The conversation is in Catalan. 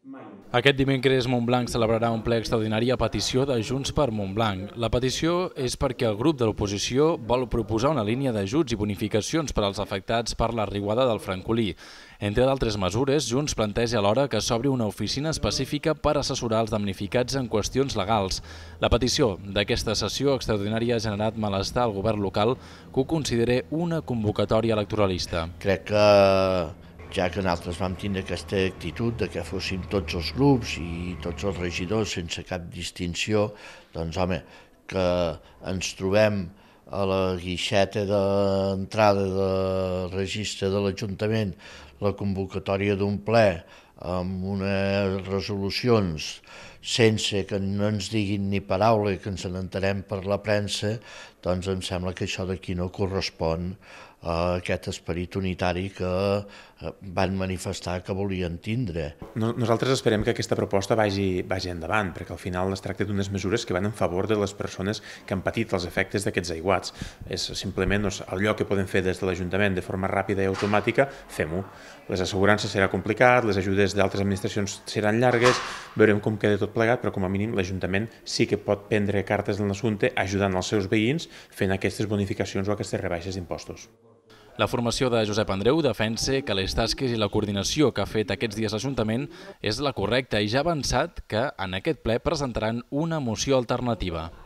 Aquest dimecres Montblanc celebrarà un ple extraordinari a petició de Junts per Montblanc. La petició és perquè el grup de l'oposició vol proposar una línia d'ajuts i bonificacions per als afectats per la riuada del Francolí. Entre d'altres mesures, Junts planteja alhora que s'obri una oficina específica per assessorar els damnificats en qüestions legals. La petició d'aquesta sessió extraordinària ha generat malestar al govern local, que ho considera una convocatòria electoralista. Crec que ja que nosaltres vam tindre aquesta actitud de que fóssim tots els grups i tots els regidors sense cap distinció, doncs home, que ens trobem a la guixeta d'entrada del registre de l'Ajuntament la convocatòria d'un ple amb unes resolucions sense que no ens diguin ni paraula, que ens n'enterem per la premsa, doncs em sembla que això d'aquí no correspon a aquest esperit unitari que van manifestar que volien tindre. Nosaltres esperem que aquesta proposta vagi endavant, perquè al final es tracta d'unes mesures que van en favor de les persones que han patit els efectes d'aquests aiguats. És simplement allò que podem fer des de l'Ajuntament de forma ràpida i automàtica, fem-ho. Les assegurances serà complicat, les ajudes d'altres administracions seran llargues, veurem com queda tot plegat, però com a mínim l'Ajuntament sí que pot prendre cartes en l'assumpte ajudant els seus veïns fent aquestes bonificacions o aquestes rebaixes d'impostos. La formació de Josep Andreu defensa que les tasques i la coordinació que ha fet aquests dies l'Ajuntament és la correcta i ja ha avançat que en aquest ple presentaran una moció alternativa.